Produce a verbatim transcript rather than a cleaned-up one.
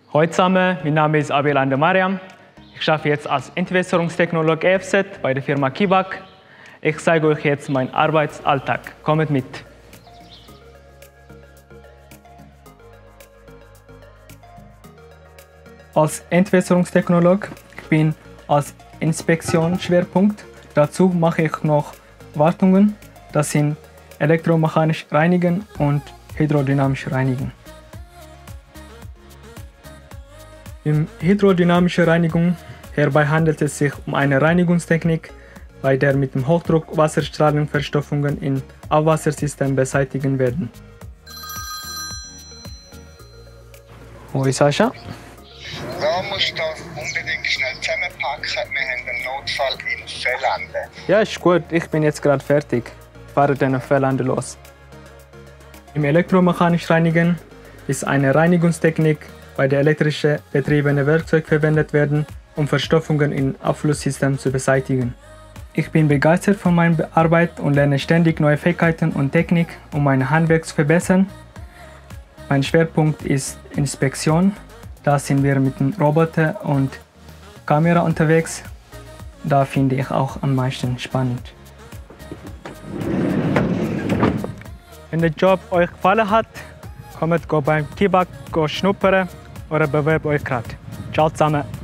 Hallo zusammen, mein Name ist Abel Andemariam. Ich arbeite jetzt als Entwässerungstechnologe E F Z bei der Firma Kibak. Ich zeige euch jetzt meinen Arbeitsalltag. Kommt mit! Als Entwässerungstechnologe bin ich als Inspektionsschwerpunkt. Dazu mache ich noch Wartungen. Das sind elektromechanisch Reinigen und hydrodynamisch Reinigen. Im hydrodynamische Reinigung hierbei handelt es sich um eine Reinigungstechnik, bei der mit dem Hochdruck Wasserstrahlenverstopfungen im Abwassersystem beseitigen werden. Hoi Sascha. Da musst du unbedingt schnell zusammenpacken, wir haben einen Notfall in Fellande. Ja, ist gut, ich bin jetzt gerade fertig. Ich fahre dann auf Fellande los. Im elektromechanisch Reinigen ist eine Reinigungstechnik, bei der elektrisch betriebene Werkzeuge verwendet werden, um Verstopfungen im Abflusssystem zu beseitigen. Ich bin begeistert von meiner Arbeit und lerne ständig neue Fähigkeiten und Technik, um mein Handwerk zu verbessern. Mein Schwerpunkt ist Inspektion. Da sind wir mit dem Roboter und Kamera unterwegs. Da finde ich auch am meisten spannend. Wenn der Job euch gefallen hat, kommt beim Kibak schnuppern oder bewerbt euch gerade. Ciao zusammen!